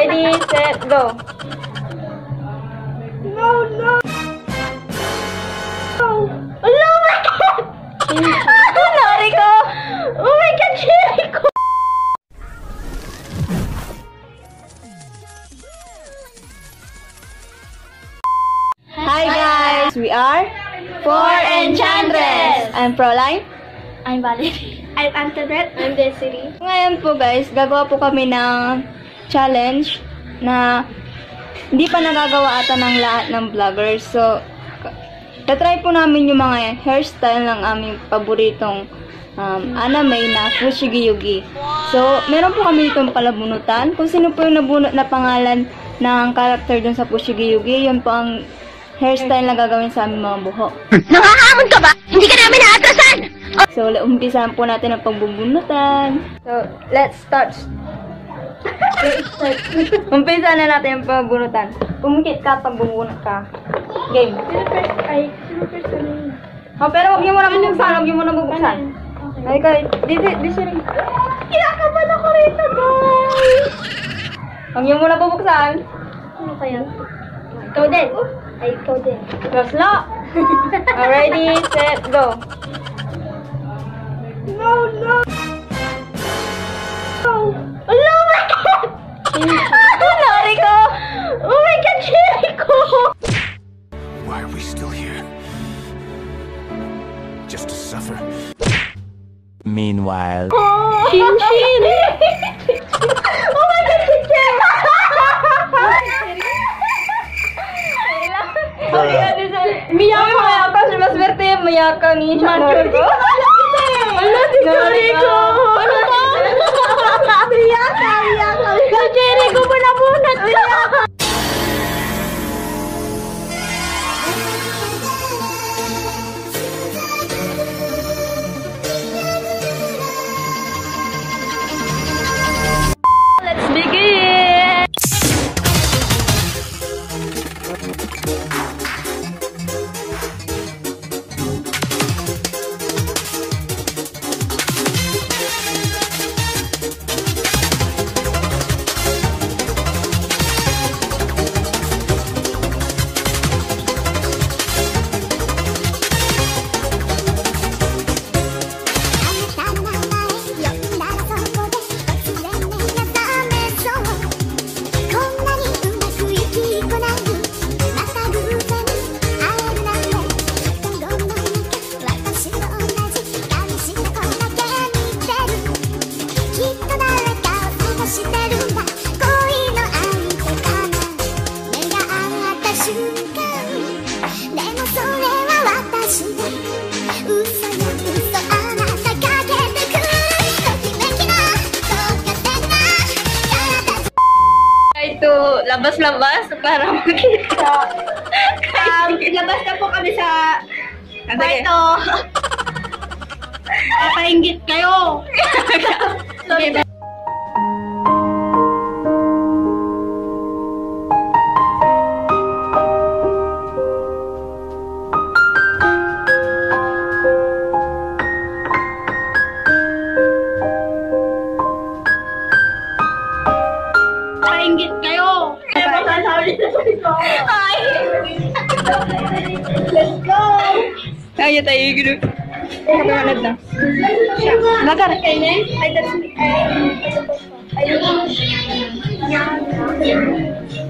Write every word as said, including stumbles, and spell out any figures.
Ready, set, go. No, no. Oh, oh my God! Nari ko! Oh my God, Cherry ko! Hi guys! We are Four Enchantress! I'm Fräulein. I'm Valerie. I'm Antoinette. I'm Desiree. Ngayon po guys, gagawa po kami ng challenge na hindi pa nagagawa ata ng lahat ng vloggers. So, tatry po namin yung mga hairstyle ng aming paboritong um, anime na Fushigi Yugi. So, meron po kami itong palabunutan. Kung sino po yung nabunot na pangalan ng character dun sa Fushigi Yugi, yun po ang hairstyle na gagawin sa aming mga buhok. Nangahamon ka ba? Hindi ka namin naatrasan! So, umpisahan po natin ang pagbubunutan. So, let's start. Umpisa na natin ang pagbunutan. Pumikit ka pag bubunot ka. Game. Ay, sino first ano yun? Oh, pero huwag niyo muna bubuksan. Huwag niyo muna bubuksan. Ay, kay, di, di, di siya rin. Kinakabahan ako rito, guys. Huwag niyo muna bubuksan. Ano kaya? Ikaw din. Ay, ikaw din. Go slow. Ready, set, go. No, no. Oh, oh my God! Nari ko! Oh my God, Cherry ko! Why are we still here? Just to suffer? Meanwhile... Oh! Shin Shin! Oh my God, Shin Shin! Miyaka kaya ako siya maswerte yung miyaka ni Cherry ko. Ano si Cherry ko? Ano to? Miyaka, miyaka. Yung Cherry ko pa nabunat ka. Let's begin! Ito, labas-labas para makita. Um, labas na po kami sa kwarto. Papainggit kayo. Okay. Papainggit kayo. Hi! Let's go! Kaya tayo gino. Nakapangalad na. Lagar! Ay, that's me. Ay,